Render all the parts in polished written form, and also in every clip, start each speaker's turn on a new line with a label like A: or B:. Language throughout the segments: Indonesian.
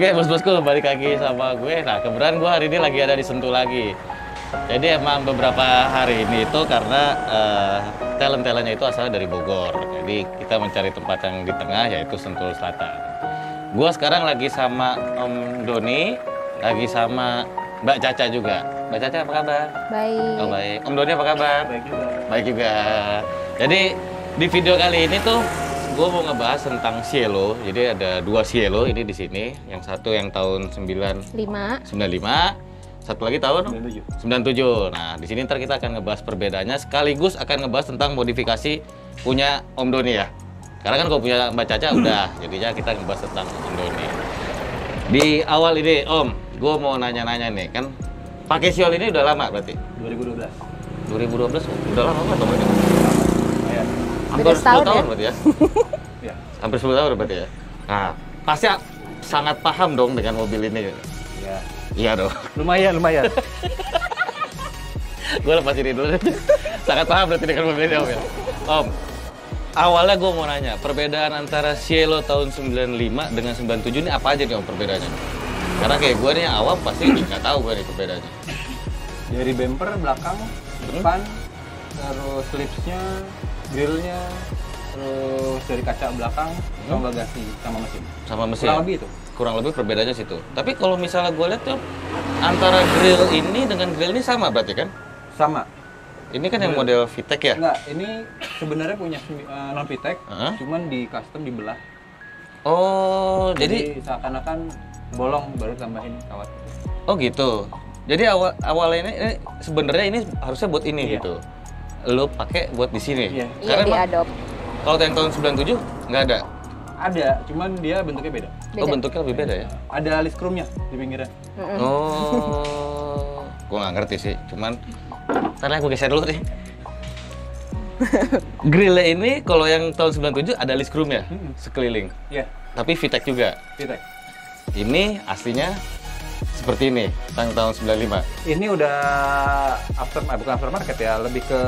A: Oke, bos-bosku, balik lagi sama gue. Nah, kebetulan gue hari ini lagi ada di Sentul lagi. Jadi emang beberapa hari ini itu karena talent-talentnya itu asalnya dari Bogor. Jadi kita mencari tempat yang di tengah, yaitu Sentul Selatan. Gue sekarang lagi sama Om Doni, lagi sama Mbak Caca juga. Mbak Caca apa kabar?
B: Baik.
A: Oh, baik. Om Doni apa kabar?
C: Baik juga.
A: Baik juga. Jadi di video kali ini tuh gue mau ngebahas tentang Cielo. Jadi ada dua Cielo ini di sini. Yang satu yang tahun 95, satu lagi tahun 97. Nah, di sini ntar kita akan ngebahas perbedaannya sekaligus akan ngebahas tentang modifikasi punya Om Doni ya. Karena kan kalau punya Mbak Caca udah, jadinya kita ngebahas tentang Om Doni. Di awal ini Om, gue mau nanya-nanya nih, kan pakai Cielo ini udah lama berarti?
C: 2012.
A: 2012 udah lama banget Om ini.
C: Ya.
A: Hampir
B: Beda
A: 10
B: setahun
A: tahun
B: ya?
A: berarti ya?
C: Ya.
A: Hampir 10 tahun berarti ya? Nah, pasti sangat paham dong dengan mobil ini.
C: Ya.
A: Iya dong.
C: Lumayan.
A: Gue lepas ini dulu. Sangat paham berarti dengan mobil ini Om ya? Om, awalnya gue mau nanya, perbedaan antara Cielo tahun 95 dengan 97 ini apa aja nih Om perbedaannya? Karena kayak gue nih yang awam pasti nggak tahu gue nih perbedaannya.
C: Dari bumper belakang, depan, terus lipsnya, grillnya, terus dari kaca belakang, sama bagasi, sama mesin.
A: Sama mesin?
C: Kurang lebih itu.
A: Kurang lebih perbedaannya situ. Tapi kalau misalnya gue lihat tuh, antara grill ini dengan grill ini sama berarti kan?
C: Sama.
A: Ini kan yang model VTEC ya?
C: Enggak, ini sebenarnya punya non VTEC, cuman di custom dibelah.
A: Oh, jadi
C: seakan-akan bolong baru tambahin kawat.
A: oh gitu. Jadi awalnya ini sebenarnya ini harusnya buat ini
C: Iya.
A: gitu. Lo pakai buat di sini.
C: Iya.
B: Iya,
A: Karena emang
B: diadop.
A: kalau yang tahun 97 nggak ada.
C: Ada, cuman dia bentuknya beda.
A: Oh, bentuknya lebih beda ya?
C: Ada list chrome-nya di pinggirnya.
A: Oh, gue nggak ngerti sih. Cuman, ntar gue geser dulu nih. Grillnya ini kalau yang tahun 97 ada list chrome ya, sekeliling.
C: Iya,
A: Tapi VTEC juga.
C: VTEC.
A: Ini aslinya seperti ini, tahun 95.
C: Ini udah bukan aftermarket ya, lebih ke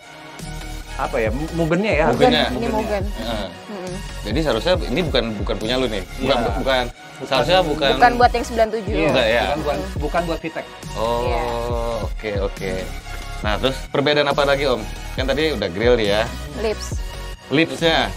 C: apa ya, Mugennya ya.
A: Mugennya.
B: Ini Mugen.
A: Heeh. Jadi seharusnya ini bukan punya lu nih. Bukan
C: Iya.
A: bukan. Seharusnya bukan.
B: Bukan buat yang 97.
C: Iya,
A: Bukan, ya.
C: bukan buat VTEC.
A: Oh,
B: Iya.
A: oke. Nah, terus perbedaan apa lagi Om? Kan tadi udah grill ya.
B: Lips.
A: Lipsnya.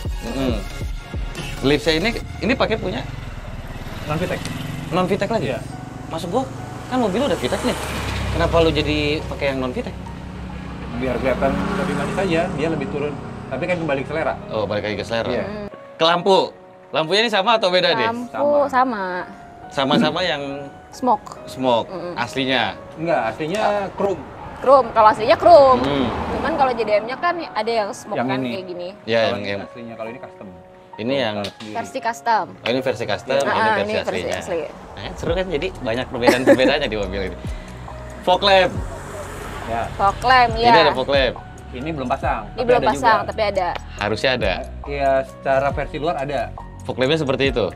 A: Lipsnya ini pakai punya
C: Non VTEC.
A: non VTEC lagi?
C: Iya.
A: Maksud gua kan mobil lu udah VTEC nih. Kenapa lu jadi pakai yang non VTEC?
C: Biar kelihatan lebih manis aja, dia lebih turun. Tapi kan kembali ke selera.
A: Oh, balik lagi ke selera.
C: Iya.
A: Ke lampu. Lampunya ini sama atau beda deh?
B: Lampu sama.
A: Sama-sama yang
B: Smoke.
A: smoke aslinya.
C: Enggak, aslinya chrome.
B: Chrome. Kalau aslinya chrome.
A: Hmm.
B: Cuman kalau JDM-nya kan ada yang smoke
C: Yang
B: kan
C: ini.
B: kayak gini.
A: Ya,
C: Kalau
A: yang
C: aslinya, kalau ini custom.
A: ini yang
B: Versi custom.
A: oh, ini versi custom, ini
B: Ah,
A: versi
B: ini versi
A: aslinya.
B: asli.
A: Nah, seru kan jadi banyak perbedaan-perbedaannya di mobil ini. Fog lamp.
C: Ya,
B: Fog lamp, ya.
A: Ini ada fog lamp.
C: ini belum pasang.
B: Ini
C: tapi
B: belum
C: ada
B: pasang,
C: juga.
B: tapi ada.
A: Harusnya ada.
C: Ya, secara versi luar ada.
A: Fog lampnya seperti itu.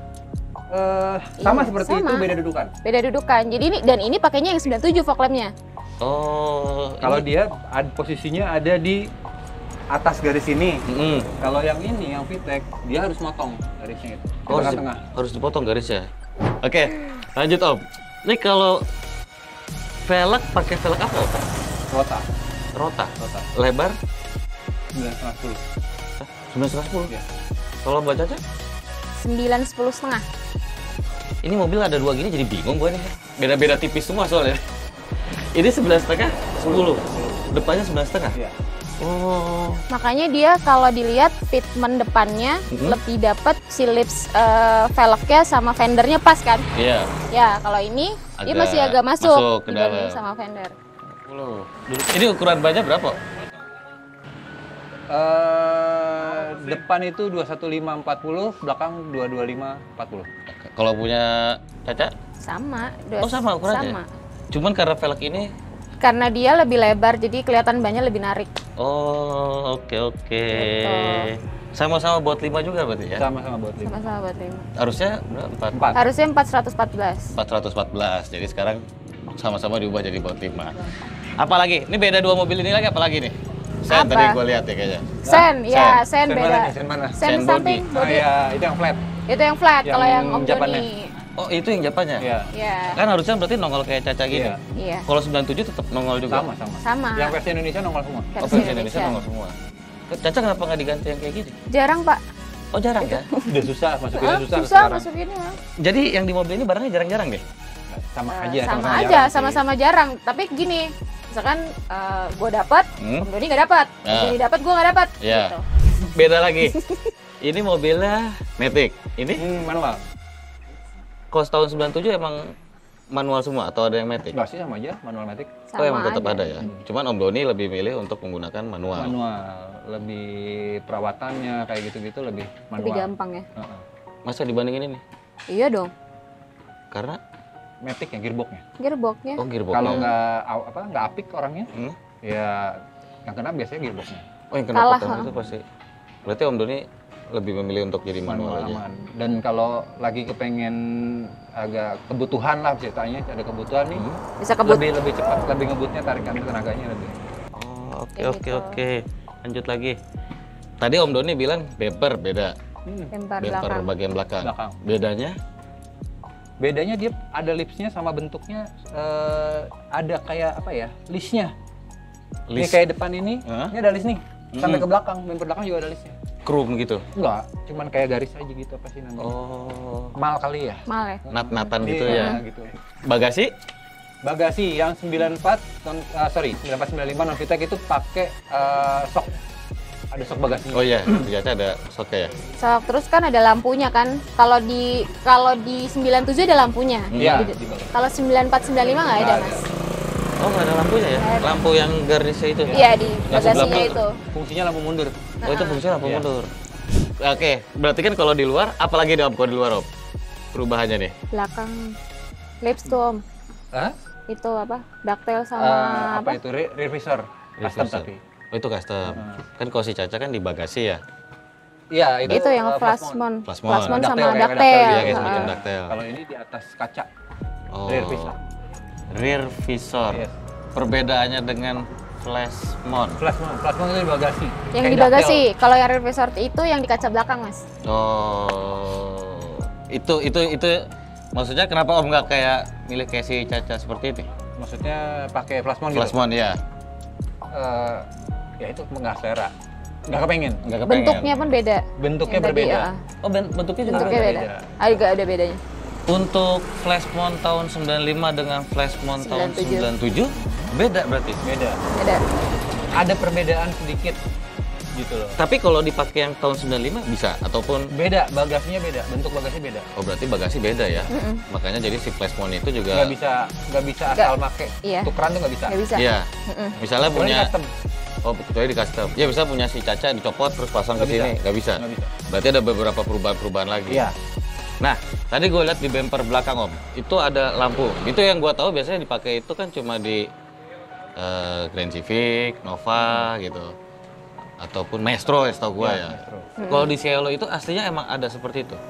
C: Sama
B: Iya,
C: seperti
B: sama.
C: itu, beda dudukan.
B: Beda dudukan. Jadi ini pakainya yang 97 fog lamp-nya.
A: Oh,
C: Kalau
A: ini-
C: dia posisinya ada di atas garis ini.
A: Mm-mm.
C: Kalau yang ini, yang VTEC, dia harus motong garisnya itu. Di
A: Oh,
C: tengah-tengah.
A: harus dipotong garisnya. Oke, lanjut Om. Ini kalau velg pakai velg apa Om?
C: Rota.
A: Rota.
C: Rota.
A: Lebar
C: 9,10.
A: 910.
C: Ya.
A: Kalau Mbak Caca,
B: 9-10,5.
A: ini mobil ada dua gini jadi bingung gue nih. Beda-beda tipis semua soalnya. Ini 11,5, 10. Depannya 11,5.
C: Iya.
A: Oh.
B: Makanya dia kalau dilihat fitment depannya lebih dapat si lips velgnya sama fendernya pas kan?
A: Iya.
B: Ya, kalau ini dia
A: Agak
B: masih agak
A: masuk
B: masuk
A: ke
B: dibanding
A: dalam.
B: sama fender.
A: Ini ukuran bannya berapa?
C: Depan itu 21540, belakang 22540.
A: Kalau punya Caca?
B: Sama,
A: Oh, sama ukurannya?
B: Sama.
A: Cuman karena velg ini.
B: Karena dia lebih lebar jadi kelihatan bannya lebih narik.
A: Oh, oke.
B: Gitu.
A: Sama-sama buat 5 juga berarti ya?
C: Sama-sama buat 5.
B: Sama-sama buat 5.
A: Harusnya berapa?
C: 4.
B: Harusnya 414.
A: 414. Jadi sekarang sama-sama diubah jadi buat 5. Apalagi? Ini beda dua mobil ini lagi apalagi nih? Sen
B: Apa?
A: tadi gue lihat ya kayaknya.
B: Sen, ya, sen
C: Sen
B: beda.
C: mana nih? Sen mana?
B: Sen
A: Sen
B: samping
A: body.
C: Ah
B: body.
C: ya, itu yang flat.
B: Itu yang flat.
C: Yang
B: Kalau yang Om
C: Japannya.
B: Doni
A: Oh, itu yang Japannya?
C: Iya.
B: Iya.
A: Kan harusnya berarti nongol kayak Caca gini.
C: Iya.
B: Iya.
A: Kalau 97 tetap nongol juga?
C: Sama.
B: Sama.
C: Yang versi Indonesia nongol semua.
A: Oh, versi Indonesia nongol semua. Caca kenapa nggak diganti yang kayak gini?
B: Jarang, Pak.
A: Oh, jarang ya?
C: Udah susah, masukinnya susah
B: Susah
C: sekarang.
B: masukinnya.
A: Jadi yang di mobil ini barangnya jarang-jarang deh?
C: Sama aja,
B: Sama aja,
C: jarang sih.
B: sama-sama jarang. Tapi gini, misalkan gue dapat, Om Doni nggak dapat, Om
A: Ah.
B: Doni dapat, gue nggak dapat.
A: Iya.
B: Gitu.
A: Beda lagi. Ini mobilnya Matic. Ini
C: Manual.
A: kalau tahun 97 emang manual semua atau ada yang Matic?
C: Enggak sih, sama aja, manual matic.
A: Oh, emang tetap
B: aja.
A: ada ya? Cuman Om Doni lebih milih untuk menggunakan manual.
C: Manual, lebih perawatannya kayak gitu-gitu lebih manual.
B: Lebih gampang ya.
C: Heeh.
A: Masa dibandingin ini?
B: Iya dong,
A: Karena
C: Matic ya, gearboxnya.
B: gearboxnya.
A: oh gearbox.
C: Kalau nggak apik orangnya,
A: Hmm?
C: ya yang kena biasanya gearboxnya.
A: Oh, yang kena
B: Kalah,
A: potong itu pasti. Berarti Om Doni lebih memilih untuk jadi manual aja.
C: aman. Dan kalau lagi kepengen agak kebutuhan lah ceritanya, ada kebutuhan nih,
B: Bisa kebut.
C: lebih cepat, lebih ngebutnya, tarikan tenaganya lebih.
A: Oh, oke
B: Kayak
A: oke
B: gitu.
A: oke. Lanjut lagi. Tadi Om Doni bilang bumper beda.
B: Bumper
A: Bumper
B: belakang.
A: bagian belakang.
C: Belakang.
A: Bedanya?
C: Bedanya dia ada lipsnya sama bentuknya ada kayak apa ya, listnya. Ini
A: List
C: kayak depan ini,
A: Hah?
C: ini ada list nih. Sampai ke belakang, bumper belakang juga ada listnya.
A: chrome gitu.
C: Enggak, cuman kayak garis aja gitu apa sih namanya?
A: Oh.
C: Mal kali ya?
B: Mal ya.
A: Nat-natan gitu
C: Iya,
A: ya.
C: gitu.
A: Bagasi?
C: Bagasi yang 9495 non VTEC itu pakai sok. Ada sok bagasinya.
A: Oh iya, ternyata ada soknya ya.
B: So, terus kan ada lampunya kan. Kalau di 97 ada lampunya.
C: Iya,
B: Di-
C: di bawah.
B: Kalau 9495 nggak ada, Mas.
A: Oh, nggak ada lampunya ya?
B: Nggak ada.
A: Lampu yang garisnya itu?
B: Iya, di
A: Yang sebelah
B: bagasinya
A: belakang.
B: itu.
C: Fungsinya lampu mundur.
A: Oh, itu fungsinya lampu
C: Iya.
A: mundur. Oke, berarti kan kalau di luar, apalagi deh Om kalau di luar Om? Perubahannya nih?
B: Belakang lips tuh, Om.
C: Hah?
B: Itu apa? Ductile sama
C: Apa itu? Rear visor. Custom
A: Reverser.
C: tapi.
A: Oh, itu custom. Kan kalau si Caca kan di bagasi ya?
C: Iya,
B: Itu yang
C: flash
B: flashmon.
A: Flashmon.
B: Flashmon sama
C: Ductile, kayak
B: ductile.
A: Iya, kayak
C: Iya.
A: semacam
B: Heeh.
A: ductile.
C: Kalau ini di atas kaca.
A: Oh.
C: Rear visor.
A: Rear visor.
C: Yes.
A: Perbedaannya dengan flashmon.
C: Flashmon itu di bagasi.
B: Yang
C: Kayak
B: di bagasi.
C: ductile.
B: Kalau yang rear visor itu yang di kaca belakang, Mas.
A: Oh. Itu maksudnya kenapa Om nggak kayak milih kayak si Caca seperti ini?
C: Maksudnya pakai flashmon gitu.
A: Flashmon ya.
C: Ya itu nggak selera. Nggak kepengen.
A: Nggak kepengen.
B: Bentuknya pun beda.
C: Bentuknya
B: Yang tadi,
C: berbeda.
B: ya.
A: Oh, bentuknya juga
B: Bentuknya
A: beda.
B: beda. Agak ada bedanya.
A: Untuk flashmon tahun 95 dengan flashmon tahun 97 beda berarti.
C: Beda.
B: Beda.
C: Ada perbedaan sedikit gitu loh.
A: Tapi kalau dipakai yang tahun 95 bisa ataupun
C: Beda, bagasinya beda, bentuk bagasi beda.
A: oh berarti bagasi beda ya. Makanya jadi si flashmon itu juga
C: Nggak bisa asal make.
B: Iya.
C: Tukeran tuh nggak bisa.
B: Nggak bisa.
A: iya. Misalnya
C: Kecuali
A: punya
C: custom.
A: oh kecuali di custom. Ya bisa punya si Caca dicopot terus pasang ke
C: Nggak
A: sini,
C: bisa.
A: nggak bisa.
C: Nggak bisa.
A: Berarti ada beberapa perubahan-perubahan lagi.
C: Iya.
A: Nah, tadi gue lihat di bumper belakang Om, itu ada lampu. Itu yang gue tahu biasanya dipakai itu kan cuma di Grand Civic, Nova gitu. Ataupun Maestro ya setahu gue
C: Iya,
A: ya.
C: Maestro.
A: Kalau di Cielo itu aslinya emang ada seperti itu?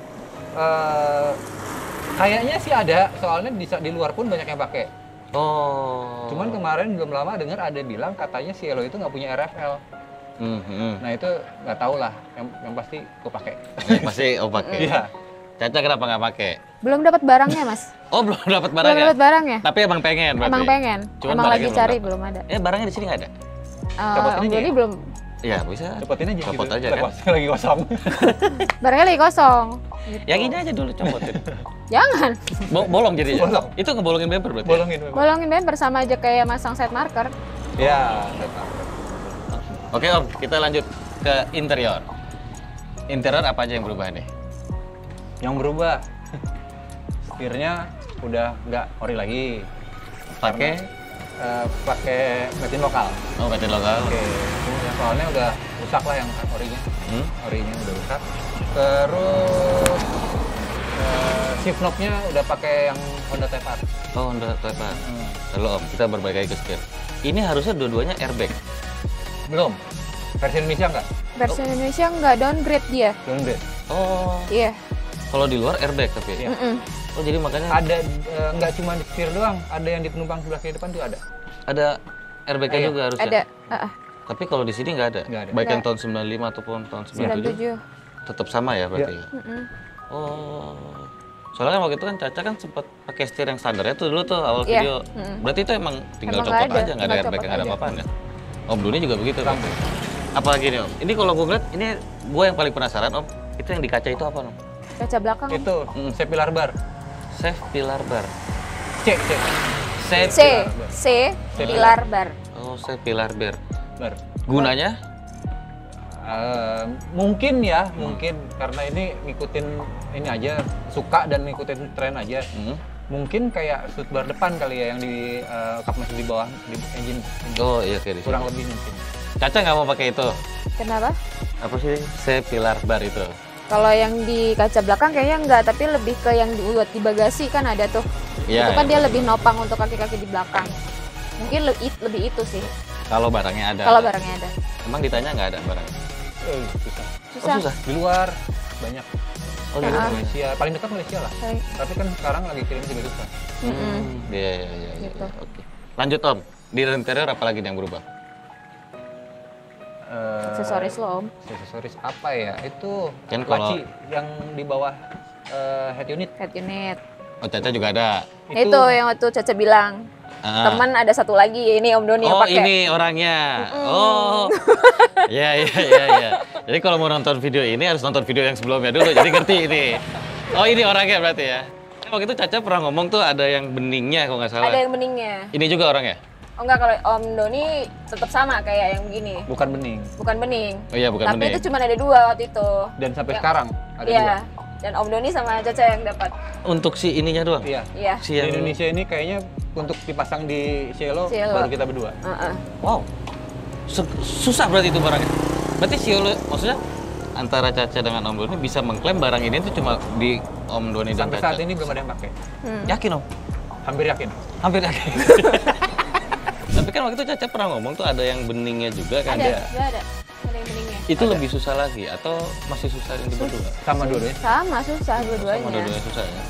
C: Kayaknya sih ada, soalnya di luar pun banyak yang pakai.
A: Oh.
C: Cuman kemarin belum lama dengar ada bilang katanya Cielo itu nggak punya RFL. Nah itu nggak tahu lah, yang pasti gue pakai.
A: Ya, pasti Om pakai.
C: Iya.
A: Caca kenapa nggak pakai?
B: Belum dapat barangnya, Mas.
A: Oh belum dapat
B: Belum
A: barangnya?
B: dapat barangnya.
A: Tapi emang pengen berarti?
B: Emang pengen.
A: Cuman
B: Emang
A: barangnya
B: lagi cari
A: dapat.
B: belum ada.
A: Barangnya di sini nggak ada?
C: Copotin
B: Om
C: aja
B: Doni
C: ya?
B: belum.
A: Iya bisa.
C: Cepetin aja
A: Copot
C: gitu.
A: aja kan?
C: Lagi kosong.
B: Barangnya lagi kosong. Gitu.
A: Yang ini aja dulu copotin.
B: Jangan.
A: Bolong jadinya?
C: Bolong.
A: Itu ngebolongin bumper berarti?
C: Bolongin.
B: Bolongin bumper sama aja kayak masang set marker.
C: Ya.
A: Oke Om, kita lanjut ke interior. Interior apa aja yang berubah nih?
C: Yang berubah, setirnya udah nggak ori lagi.
A: Pakai?
C: Pakai mesin lokal.
A: Oh, mesin lokal.
C: Oke, soalnya udah rusak lah yang orinya. Orinya udah rusak. Terus shift knob-nya udah pakai yang Honda Type R.
A: Oh, Honda Type R. Lalu Om, kita berbalik lagi ke setir. Ini harusnya dua-duanya airbag.
C: Belum. Versi Indonesia nggak?
B: Versi Indonesia nggak downgrade dia.
C: Downgrade.
A: Oh,
B: Iya.
A: kalau di luar airbag tapi?
C: Iya.
A: Oh, jadi makanya
C: Ada nggak cuma di setir doang, ada yang di penumpang sebelah kiri depan tuh ada.
A: ada airbag-nya
C: Iya,
A: juga harusnya?
B: Ada.
A: Tapi kalau di sini nggak ada?
C: Nggak ada.
A: Baik yang
B: Nggak.
A: tahun 95 ataupun tahun 97?
B: 97.
A: Tetap sama ya berarti?
C: Iya.
A: Ya? Oh. Soalnya kan waktu itu kan Caca kan sempat pakai setir yang standarnya tuh dulu tuh awal
B: Iya.
A: video. Berarti itu emang tinggal
B: Emang
A: copot
B: nggak ada,
A: aja, nggak ada
B: tinggal
A: airbag,
B: copot
A: nggak ada
B: aja.
A: apa-apaan ya. Om Doni juga begitu kan? Apalagi nih Om? Ini kalau gue ngeliat, ini gue yang paling penasaran Om, itu yang di kaca itu apa Om?
B: Kaca belakang.
C: Itu pilar bar.
A: Safe pilar bar.
C: C.
A: Safe
B: C, C, pilar bar.
A: Oh, safe pilar bar.
C: Bar.
A: Gunanya?
C: Mungkin karena ini ngikutin ini aja, suka dan ngikutin tren aja. Mungkin kayak shoot bar depan kali ya yang di kap mesin di bawah di engine.
A: Oh iya kayak di sini.
C: Kurang lebih mungkin.
A: Caca nggak mau pakai itu?
B: Kenapa?
A: Apa sih safe pilar bar itu?
B: Kalau yang di kaca belakang kayaknya enggak, tapi lebih ke yang buat di bagasi kan ada tuh.
A: Iya.
B: Itu kan dia lebih nopang untuk kaki-kaki di belakang. Mungkin lebih itu sih.
A: Kalau barangnya ada.
B: Kalau barangnya ada.
A: Emang ditanya nggak ada barangnya?
C: Susah.
B: Susah.
A: Oh, susah.
C: Di luar banyak.
A: Oh
C: Di
A: gitu.
C: Malaysia, paling dekat Malaysia lah.
B: Kayak-
C: Tapi kan sekarang lagi kirim juga susah.
A: Iya.
B: Gitu.
A: Oke. Lanjut Om. Di interior apa lagi yang berubah?
B: Aksesoris lo, Om.
C: Aksesoris apa ya? Itu
A: Kan kalau-
C: laci yang di bawah head unit.
B: Head unit.
A: Oh Caca juga ada.
B: Itu yang waktu Caca bilang.
A: Ah.
B: Teman ada satu lagi, ini Om Doni yang
A: Oh
B: pakai.
A: ini orangnya. Oh. Iya. Jadi kalau mau nonton video ini harus nonton video yang sebelumnya dulu. Jadi ngerti ini. Oh ini orangnya berarti ya. Waktu itu Caca pernah ngomong tuh ada yang beningnya kalau nggak salah.
B: Ada yang beningnya.
A: Ini juga orangnya?
B: Oh enggak, kalau Om Doni tetap sama kayak yang begini.
C: Bukan bening.
B: Bukan bening.
A: Oh iya bukan
B: Tapi
A: bening.
B: itu cuma ada 2 waktu itu.
C: Dan sampai
B: Yang-
C: sekarang ada
B: Iya.
C: 2.
B: Dan Om Doni sama Caca yang dapat.
A: Untuk si ininya doang?
C: Iya.
B: Iya.
A: Si
C: Di
A: yang...
C: Indonesia ini kayaknya untuk dipasang di Cielo
B: Cielo.
C: baru kita berdua.
A: Wow. Susah berarti itu barangnya. Berarti Cielo maksudnya antara Caca dengan Om Doni bisa mengklaim barang ini tuh cuma di Om Doni dan
C: Sampai
A: Caca.
C: saat ini belum ada yang pakai.
A: Yakin Om?
C: Hampir yakin.
A: Hampir yakin. Tapi kan waktu itu Caca pernah ngomong tuh ada yang beningnya juga kan?
B: Ada, sudah ada. Ada yang beningnya.
A: Itu lebih susah lagi atau masih susah yang di berdua?
C: Sama dua-duanya.
B: Sama, susah
A: Sama
B: dua-duanya.
A: dua-duanya susah ya.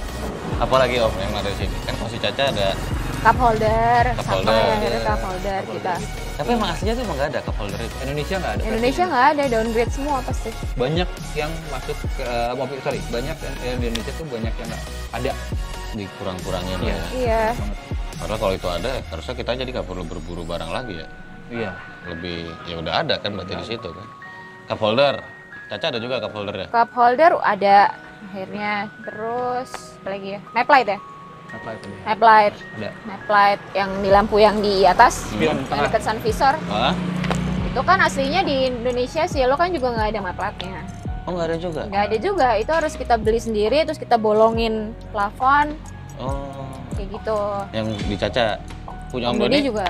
A: Apalagi Om yang ada di sini? Kan posisi Caca ada.
B: Cup holder,
A: Cup
B: sama
A: holder.
B: yang ada cup holder kita.
A: Tapi emang aslinya tuh emang nggak ada cup holder itu.
C: Indonesia nggak ada.
B: Indonesia nggak ada, downgrade semua pasti.
C: Banyak yang masuk ke mobil, banyak yang di Indonesia tuh banyak yang nggak ada.
A: Di kurang-kurangnya
C: Iya.
A: ya.
B: Iya.
A: Padahal kalau itu ada, harusnya kita jadi nggak perlu berburu barang lagi ya.
C: Iya.
A: Lebih ya udah ada kan berarti di situ kan. Cup holder. Caca ada juga cup holdernya.
B: Cup holder ada akhirnya. Terus apa lagi ya? Map light ya?
C: Apa itu dia?
B: Map light.
C: Ada.
B: Map light yang di lampu yang di atas,
C: Spion
B: yang
C: tengah.
B: dekat sun visor.
A: Hah?
B: Itu kan aslinya di Indonesia Cielo kan juga nggak ada map lightnya.
A: Oh nggak ada juga?
B: Nggak ada juga, itu harus kita beli sendiri, terus kita bolongin plafon,
A: Oh.
B: kayak gitu.
A: Yang di Caca punya Om
B: Om Doni
A: Doni
B: juga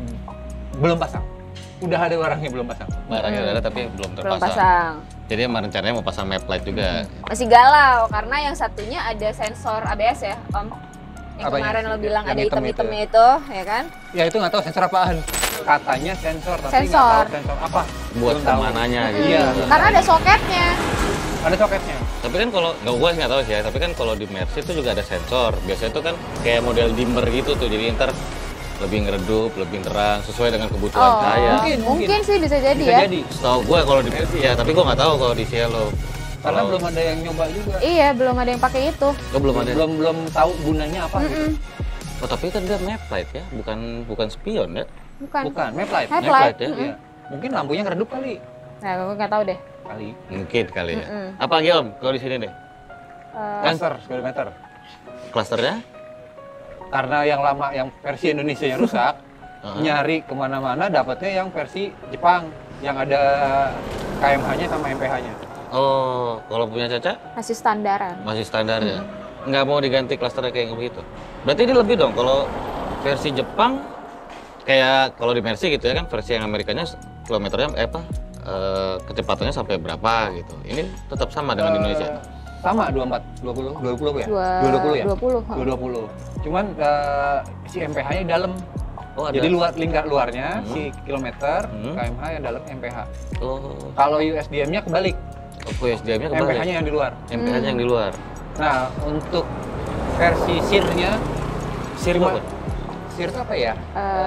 C: Belum pasang. Udah ada barangnya belum pasang.
A: barangnya udah ada tapi belum
B: belum
A: terpasang.
B: pasang.
A: Jadi emang rencananya mau pasang map light juga.
B: Masih galau karena yang satunya ada sensor ABS ya, Om. Yang
C: Apanya?
B: kemarin lo bilang
C: Yang
B: ada
C: hitam
B: item-itemnya itu, ya kan?
C: Ya itu nggak tahu sensor apaan. Katanya sensor, tapi nggak
B: Sensor.
C: tahu sensor apa.
A: Buat
C: Belum tahu.
A: kemananya gitu.
C: Iya.
B: Karena ada soketnya.
C: Ada soketnya.
A: Tapi kan kalau gue nggak tahu sih ya, tapi kan kalau di Mercy itu juga ada sensor. Biasanya itu kan kayak model dimmer gitu tuh, jadi ntar lebih ngeredup, lebih terang sesuai dengan kebutuhan
B: Oh,
A: saya.
B: mungkin sih bisa jadi
C: Bisa
B: ya.
C: jadi.
A: Setahu gue kalau di Mercy ya, tapi gue nggak tahu kalau di Cielo.
C: Karena
A: Kalau-
C: belum ada yang nyoba juga.
B: Iya, belum ada yang pakai itu.
A: Oh, belum ada.
C: Belum tahu gunanya apa gitu.
A: Oh tapi kan dia map light ya, bukan spion ya.
B: Bukan.
C: Bukan, map light.
B: Map
A: Map
B: light.
A: light ya.
C: Iya. Mungkin lampunya ngeredup kali.
B: Nah, gue nggak tahu deh.
C: Kali.
A: Mungkin kali ya. Apa lagi Om? Kalau di sini deh,
C: Cluster, speedometer.
A: klasternya?
C: Karena yang lama, yang versi Indonesia yang rusak, nyari kemana-mana dapatnya yang versi Jepang. Yang ada KMH-nya sama MPH-nya.
A: Oh, kalau punya Caca
B: Masih standaran.
A: masih standar ya. Nggak mau diganti klasternya kayak begitu. Berarti ini lebih dong kalau versi Jepang kayak kalau di Mercy gitu ya kan versi yang Amerikanya kilometernya kecepatannya sampai berapa gitu. Ini tetap sama dengan Indonesia.
C: Sama 20 ya?
B: Dua-
C: 220 ya?
B: 20.
C: 220. Cuman si MPH-nya di dalam.
A: Oh, ada.
C: Jadi lingkar luarnya si kilometer, KMH yang dalam MPH.
A: Oh,
C: Kalau USDM-nya kebalik,
A: USDM-nya kebalik.
C: MPH-nya yang di luar.
A: MPH-nya yang di luar.
C: Nah, untuk versi SIR-nya,
A: Sir
C: cuma-
A: apa?
C: SIR itu apa ya?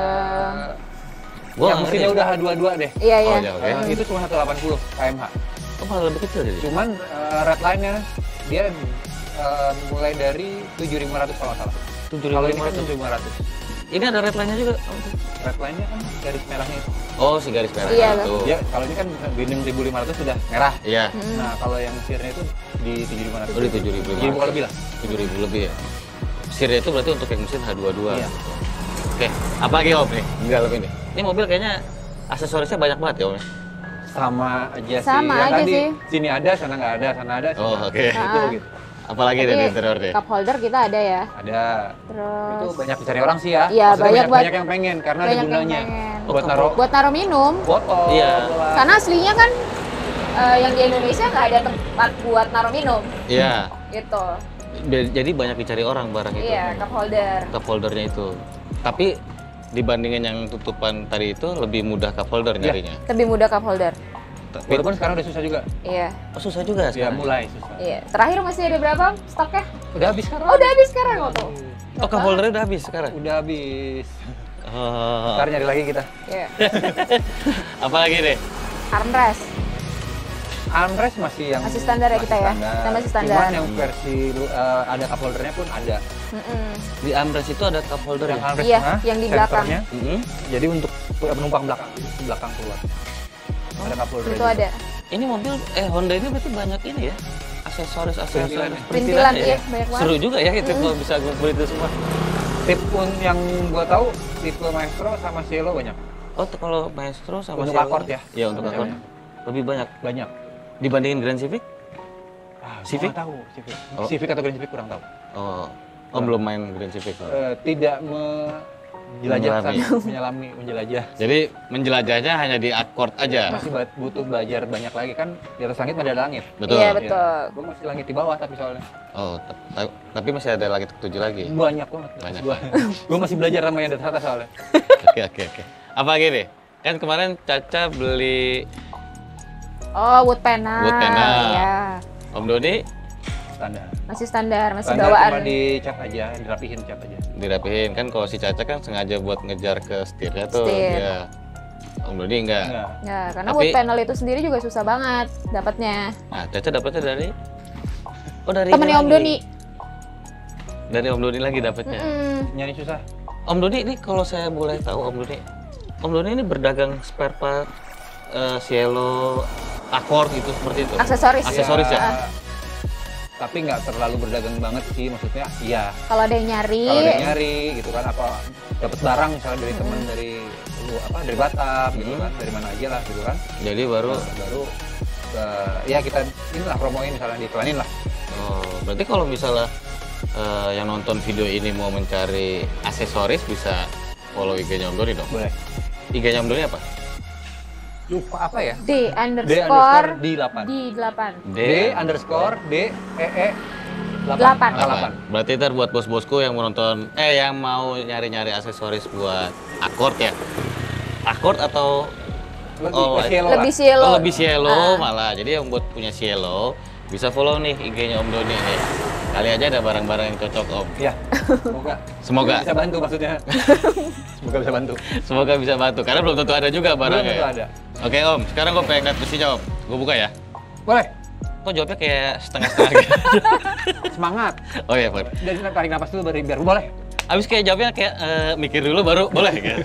A: Gua
C: Yang
A: nggak
C: mesinnya
A: ngerti.
C: udah H22 deh.
B: Iya, iya.
A: Oh, ya, oke.
C: Itu cuma 180 kmh.
A: Oh, malah lebih kecil jadi.
C: Cuman red line-nya dia mulai dari 7.500 kalau nggak salah.
A: 7.500.
C: Kalau ini kan 7.500.
A: Ini ada red line-nya juga.
C: Red line-nya kan garis merahnya itu.
A: Oh, si garis merah
B: Iya,
A: itu.
C: Ya, kalau ini kan di 6.500 sudah merah.
A: Iya.
C: Nah, kalau yang sirnya itu di 7.500.
A: Oh, di 7.500.
C: 7.000 lebih lah.
A: 7.000 lebih ya. Sirnya itu berarti untuk yang mesin H22.
C: Iya.
A: Oke, apa lagi Om nih? Di dalam ini. Ini mobil kayaknya aksesorisnya banyak banget ya Om.
C: Sama aja sih.
B: Sama
C: Yang
B: aja
C: tadi,
B: sih.
C: sini ada, sana nggak ada, sana ada. Sini
A: Oh,
C: ada.
A: oke.
C: Itu
B: Ah.
C: gitu.
A: Apalagi
B: Tapi
A: dari interior deh.
B: cup holder kita ada ya.
C: Ada.
B: Terus
C: Itu banyak dicari orang sih ya.
B: Iya,
C: Maksudnya
B: banyak
C: banyak yang pengen karena ada
B: banyak yang
C: gunanya.
B: pengen.
C: Buat naruh
B: buat naruh minum.
C: botol.
A: Iya.
C: gelas.
B: Karena aslinya kan yang di Indonesia nggak ada tempat buat naruh minum.
A: Iya.
B: Gitu.
A: Jadi banyak dicari orang barang itu.
B: Iya, cup holder.
A: Cup holdernya itu. Tapi dibandingin yang tutupan tadi itu lebih mudah cup holder
C: Iya.
A: nyarinya.
B: Lebih mudah cup holder.
A: Tapi
C: Walaupun sekarang udah susah juga.
B: Iya.
A: oh, susah juga
C: Ya
A: sekarang.
C: mulai susah.
B: Iya. Terakhir masih ada berapa stoknya?
C: Udah habis sekarang.
B: Oh, udah habis sekarang kok tuh.
A: Oh, cup holdernya udah habis sekarang.
C: Udah habis.
A: Oh.
C: Ntar nyari lagi kita.
B: Iya.
A: Apalagi deh?
B: Armrest.
C: Armrest masih yang
B: Masih standar ya kita ya? Kita masih standar.
C: Cuman yang versi ada cup holdernya pun ada.
B: Mm-mm.
A: Di armrest itu ada cup holder
C: Yang
A: ya?
C: armrest
B: Iya,
C: tengah,
B: yang di belakang.
C: sensornya.
A: Mm-hmm.
C: Jadi untuk penumpang belakang keluar. Ada cup holder.
B: Itu ada.
A: Ini mobil Honda ini berarti banyak ini ya? Aksesoris
B: Perintilan,
A: ya?
B: iya, banyak banget.
A: Seru juga ya itu kalau bisa ngumpulin itu semua.
C: Tip pun yang gua tahu tipe Maestro sama Cielo banyak.
A: Oh, tuh kalau Maestro sama
C: Untuk
A: Cielo-
C: Accord ya?
A: Iya, untuk Accord. Lebih banyak
C: Banyak.
A: dibandingin Grand Civic? Civic?
C: Civic? Tahu, Civic.
A: Oh.
C: Civic atau Grand Civic kurang tahu.
A: Oh, belum main Grand Civic.
C: Tidak menjelajah
A: Menyelami.
C: menyelami, menjelajah.
A: Jadi menjelajahnya hanya di Accord aja.
C: Masih butuh belajar banyak lagi kan di atas langit ada langit.
A: Betul.
B: Iya, betul.
C: Gue masih langit di bawah tapi soalnya
A: Oh, tapi masih ada langit ketujuh lagi.
C: banyak banget.
A: Banyak.
C: Gue masih belajar sama yang di atas soalnya.
A: Oke. Apa lagi nih? Kan kemarin Caca beli
B: Oh, wood panel.
A: Wood panel.
B: Iya.
A: Om Doni
C: Standar.
B: Masih standar, masih
C: Standar
B: bawaan.
C: cuma dicat aja, dirapihin cat aja.
A: dirapihin. Kan kalau si Caca kan sengaja buat ngejar ke setirnya tuh.
B: Setir.
A: Ya. Om Doni enggak.
C: Enggak.
B: Ya, karena
A: Tapi-
B: wood panel itu sendiri juga susah banget dapatnya.
A: Nah, Caca dapatnya dari dari
B: Temennya Om
A: lagi.
B: Doni.
A: Dari Om Doni lagi dapatnya.
C: Nyari susah.
A: Om Doni ini kalau saya boleh tahu Om Doni ini berdagang spare part Cielo, Accord gitu seperti itu.
B: Aksesoris.
A: Aksesoris ya?
C: Tapi nggak terlalu berdagang banget sih, maksudnya iya.
B: Kalau ada yang nyari,
C: Kalau ada yang nyari gitu kan, apa dapat barang misalnya dari teman dari dari Batam gitu kan, dari mana aja lah gitu kan.
A: Jadi baru
C: Baru ya kita inilah promoin misalnya diiklanin lah.
A: oh, berarti kalau misalnya yang nonton video ini mau mencari aksesoris bisa follow IG-nya Om Doni dong.
C: Boleh.
A: IG-nya Om Doni apa?
C: Lupa apa ya?
B: D__D8.
C: D__D8. D__D_E_E
B: 8.
C: 8.
A: Berarti ntar buat bos-bosku yang mau nonton, yang mau nyari-nyari aksesoris buat Accord ya? Accord atau
C: Lebih ke Cielo lah.
B: Lebih Cielo.
A: Oh, lebih Cielo malah. Jadi yang buat punya Cielo bisa follow nih IG-nya Om Doni nih. Kali aja ada barang-barang yang cocok Om.
C: Ya, semoga.
A: Semoga.
C: Bisa bantu maksudnya. Semoga bisa bantu.
A: Semoga bisa bantu. Karena belum tentu ada juga
C: Belum
A: barangnya.
C: tentu ada.
A: Oke Om, sekarang gue pengen lihat mesinnya Om. Gue buka ya.
C: Boleh.
A: Kok jawabnya kayak setengah-setengah gitu?
C: Semangat.
A: Oh iya, Pak.
C: Dari tarik napas dulu baru biar boleh.
A: Abis kayak jawabnya kayak mikir dulu baru boleh gitu.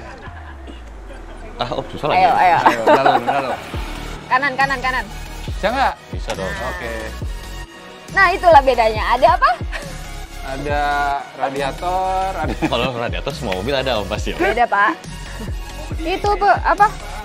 A: Om susah lagi.
B: Ayo.
C: Ayo, lalu.
B: Kanan.
C: Bisa nggak?
A: Bisa dong.
C: Oke.
B: Nah, itulah bedanya. Ada apa?
C: Ada radiator, ada
A: Kalau radiator semua mobil ada Om pasti. Om.
B: Beda, Pak. Itu apa?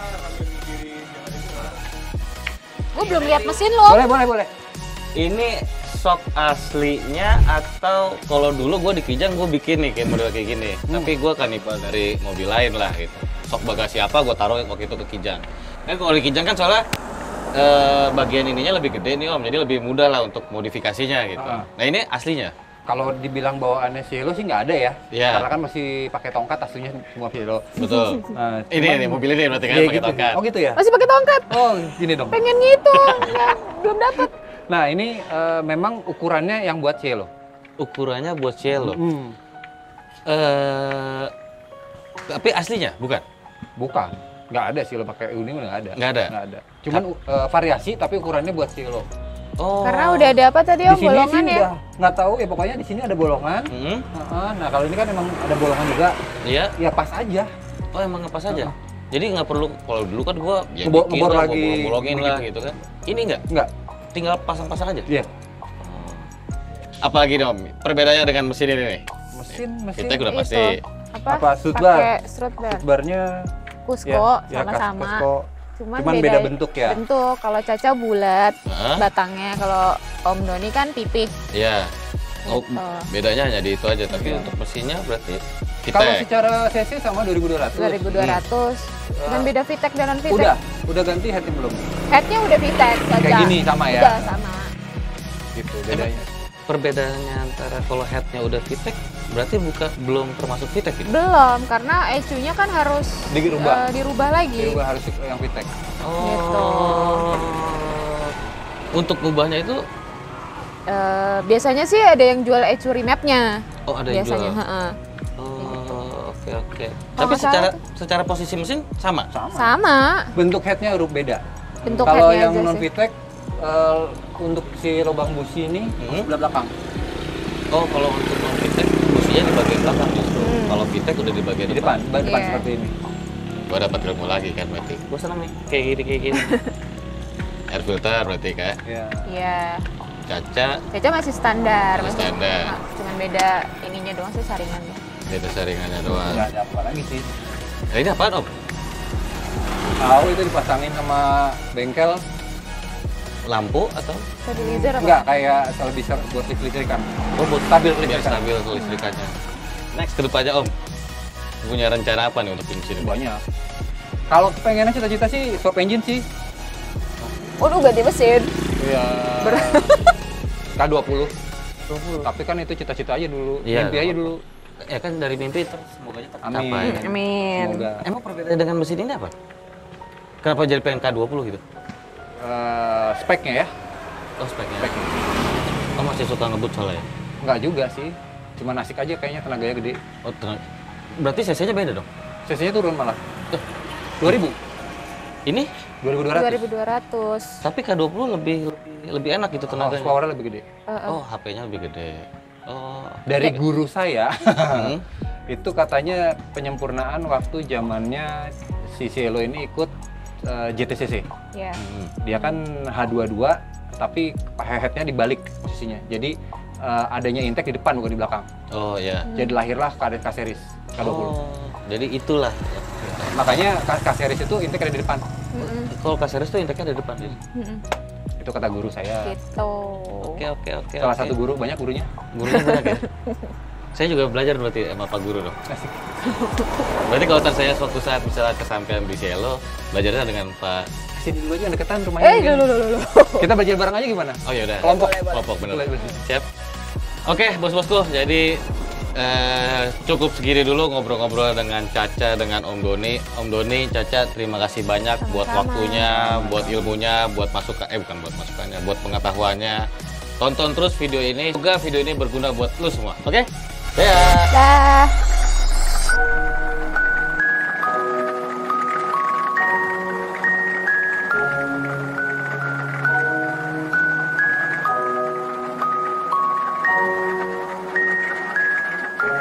B: Gue belum lihat mesin lo.
C: boleh.
A: Ini sok aslinya atau kalau dulu gue di Kijang gue bikin nih kayak model kayak gini. Tapi gue kanibal dari mobil lain lah gitu. Sok bagasi apa gue taruh waktu itu ke Kijang. Kan kalau di Kijang kan soalnya bagian ininya lebih gede nih Om, jadi lebih mudah lah untuk modifikasinya gitu. Nah ini aslinya.
C: Kalau dibilang bawaannya Cielo sih nggak ada ya.
A: Iya.
C: Karena kan masih pakai tongkat aslinya semua Cielo.
A: Betul.
C: Nah,
A: Ini mobil ini berarti kan
C: iya
A: pakai
C: gitu.
A: tongkat.
C: Oh gitu ya?
B: Masih pakai tongkat.
C: Oh gini dong.
B: Pengen gitu. Ya, belum dapat.
C: Nah ini memang ukurannya yang buat Cielo.
A: Ukurannya buat Cielo. Tapi aslinya bukan?
C: Bukan. Nggak ada Cielo pakai ini nggak ada.
A: Nggak ada?
C: Nggak ada. Cuman variasi tapi ukurannya buat Cielo.
A: Oh.
B: Karena udah ada apa tadi
C: Di
B: Om,
C: sini sih
B: bolongan ya?
C: udah nggak tahu ya, pokoknya di sini ada bolongan. Nah kalau ini kan emang ada bolongan juga.
A: Iya.
C: Ya pas aja.
A: Oh emang ngepas aja. Jadi nggak perlu, kalau dulu kan gua ya
C: Ngebor
A: bikin lah,
C: lagi,
A: gua bolongin lah
C: gitu.
A: gitu kan. Ini enggak?
C: Enggak.
A: Tinggal pasang-pasang aja.
C: Iya.
A: Apalagi Om, perbedaannya dengan mesin ini nih?
C: Mesin.
A: Vitek udah
B: Itu.
A: pasti.
C: Apa, strut bar?
B: Pakai strut bar.
C: Barnya
B: Cusco
C: ya,
B: sama-sama.
C: Cusco. Cuman beda bentuk ya.
B: Bentuk. Kalau Caca bulat
A: Hah?
B: batangnya, kalau Om Doni kan pipih.
A: Iya. Oh,
B: Gitu.
A: bedanya hanya di itu aja, tapi untuk mesinnya berarti
C: Kalau
A: Vitek.
C: secara cc sama 2200.
B: 2200. Dan beda Vitek dan Vitek.
C: Udah ganti headnya belum?
B: Headnya udah Vitek. Caca.
C: Kayak gini sama ya?
B: Udah sama.
C: Gitu bedanya.
A: Perbedaannya antara kalau headnya udah Vitek, berarti belum termasuk Vitek gitu?
B: Belum, karena ECU-nya kan harus dirubah lagi.
C: Dirubah harus yang Vitek.
B: Gitu.
A: Untuk ngubahnya itu
B: Biasanya sih ada yang jual ECU remap-nya.
A: oh ada yang
B: Biasanya,
A: jual.
B: heeh.
A: Oh, oke.
B: Kalau
A: Tapi
B: nggak salah
A: secara posisi mesin sama.
B: Sama.
C: Bentuk headnya huruf beda.
B: Bentuk
C: Kalau
B: headnya
C: yang
B: aja
C: non
B: sih.
C: Vitek untuk si lubang busi ini sebelah belakang.
A: Oh, kalau untuk non Vitek businya di bagian belakang justru. Kalau Vitek udah di bagian
C: Di depan, depan
B: Iya.
C: seperti ini.
A: Gua dapat ilmu lagi kan berarti. Gua senang nih kayak gini. Air filter berarti kan.
C: Iya.
B: Iya.
A: Caca
B: Caca masih standar.
A: Masih standar.
B: Cuman beda ininya doang sih, saringannya.
A: beda saringannya doang.
C: Nggak ada apa lagi sih.
A: Nah, ini apaan Om?
C: Tahu itu dipasangin sama bengkel.
A: Lampu atau?
B: Stabilizer apa?
C: Enggak, kayak kalau bisa buat listrikan.
A: Oh, buat
C: Stabil
A: biar
C: listrikan.
A: stabil kelistrikannya. Next ke depannya Om. Punya rencana apa nih untuk mesin ini?
C: Banyak. Kalau pengennya cita-cita sih swap engine sih.
B: Waduh, ganti mesin.
C: Iya. K20. Tapi kan itu cita-cita aja dulu,
A: Iya,
C: mimpi aja dulu.
A: Ya kan dari mimpi terus semoga
C: Amin.
A: tercapai.
B: Amin.
C: Semoga.
A: Emang perbedaan dengan mesin ini apa? Kenapa jadi pengen K20 gitu?
C: Speknya ya?
A: Oh, speknya.
C: Speknya.
A: Oh, masih suka ngebut soalnya ya?
C: Enggak juga sih. Cuman asik aja kayaknya, tenaganya gede.
A: Oh, berarti cc-nya beda dong?
C: CC-nya turun malah.
A: Tuh.
C: 2000.
A: Ini
C: 2200.
B: 2200.
A: tapi K20 lebih enak gitu tenaganya.
C: Powernya lebih gede.
A: Oh, HP-nya lebih gede. Oh.
C: Dari guru saya,
A: Hmm.
C: itu katanya penyempurnaan waktu zamannya si Cielo ini ikut JTCC.
B: Ya.
C: Dia kan H22, tapi headnya dibalik posisinya. Jadi adanya intake di depan bukan di belakang.
A: Oh, ya.
C: Jadi lahirlah K-Series K20.
A: Oh, jadi itulah.
C: Makanya K-Series itu intake ada di depan.
A: Kalau K-Series tuh intake-nya ada di depan.
C: Itu kata guru saya.
B: Gitu.
A: Oke.
C: Salah satu guru, banyak gurunya.
A: Gurunya banyak ya? Saya juga belajar berarti sama Pak Guru dong.
C: Asik.
A: Berarti kalau ntar saya suatu saat misalnya kesampaian di Cielo, belajarnya dengan Pak...
C: Sini dulu aja yang deketan rumahnya.
B: Dulu.
C: Kita belajar bareng aja gimana?
A: Oh ya udah.
C: Kelompok.
A: Kelompok bener.
C: Boleh.
A: Siap. Oke, bos-bosku. Jadi cukup segini dulu ngobrol-ngobrol dengan Caca, dengan Om Doni. Om Doni, Caca, terima kasih banyak buat waktunya, buat ilmunya, buat masukan, bukan buat masukannya, buat pengetahuannya. Tonton terus video ini. Semoga video ini berguna buat lu semua. Oke? Dadah.
B: Dah.